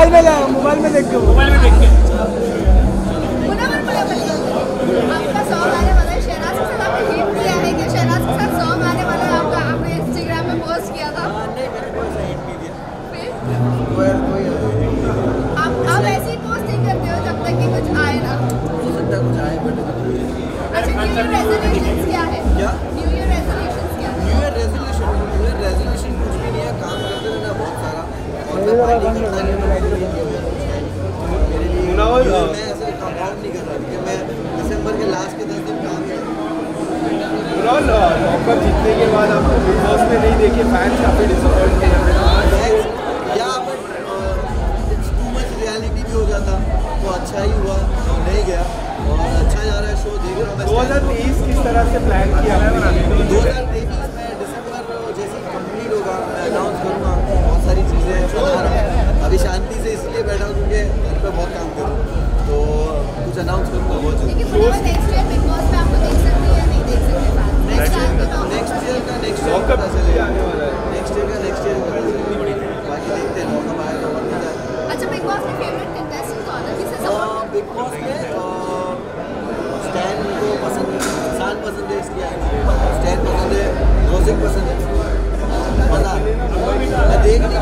Mobile में देख के आपका सॉन्ग आने वाला है, शहनाज के साथ आपने हिट किया है कि शहनाज के साथ सॉन्ग आने वाला है आपका, आपने इंस्टाग्राम में पोस्ट किया था। नहीं, मैंने कोई सा हिट नहीं दिया। फिर कोई आप ऐसे ही पोस्ट नहीं करते हो जब तक कि कुछ आए ना। हो सकता है कुछ आए बट अच्छा, न्यू ईयर रेजोल्यूशंस क्या है? क्या? न्यू ईयर रेजोल्यूशंस क्या है? न्यू ईयर रेजोल्यूशन कुछ भी नहीं है, काम करते रहना बहुत सारा, और मैं पार्टी करता नहीं हूँ, मेरे लिए न्यू ईयर मैं ऐसे कंपाउंड नहीं कर रहा क्योंकि मैं दिसंबर के लास्ट के 10 दिन काम करता हूँ। लॉकअप जीतने के बाद आपको बिग बॉस में नहीं देखे फैंस काफी डिसअपॉइंट किए या but it's too much reality भी हो जाता तो अच्छा ही हुआ, नहीं गया और अच्छा जा रहा है शो, देख रहा हूँ मैं। 2023 किस तरह से प्लान किया है? 2023 में दिसंबर जैसे ही कंप्लीट होगा मैं अनाउंस करूँगा, बहुत सारी चीज़ें बना रहा हूँ। अभी शांति से इसलिए बैठा हूँ क्योंकि घर पे बहुत काम करूँ, तो कुछ अनाउंस करूँगा बहुत जल्दी। लेकिन नेक्स्ट ईयर बिग बॉस में आपको देख सकते हैं या नहीं देख सकते फैंस? नेक्स्ट ईयर का नेक्स्ट ईयर पता चलेगा, नेक्स्ट ईयर का पता चलेगा, बाकी देखते हैं मौका आएगा तो पता है। अच्छा, बिग बॉस में फेवरेट कंटेस्टेंट कौन है, किसे सपोर्ट? बिग बॉस में स्टैन को पसंद है, इंसान पसंद है, इसलिए स्टैन पसंद है, म्यूजिक पसंद है, मज़ा मैं देख नहीं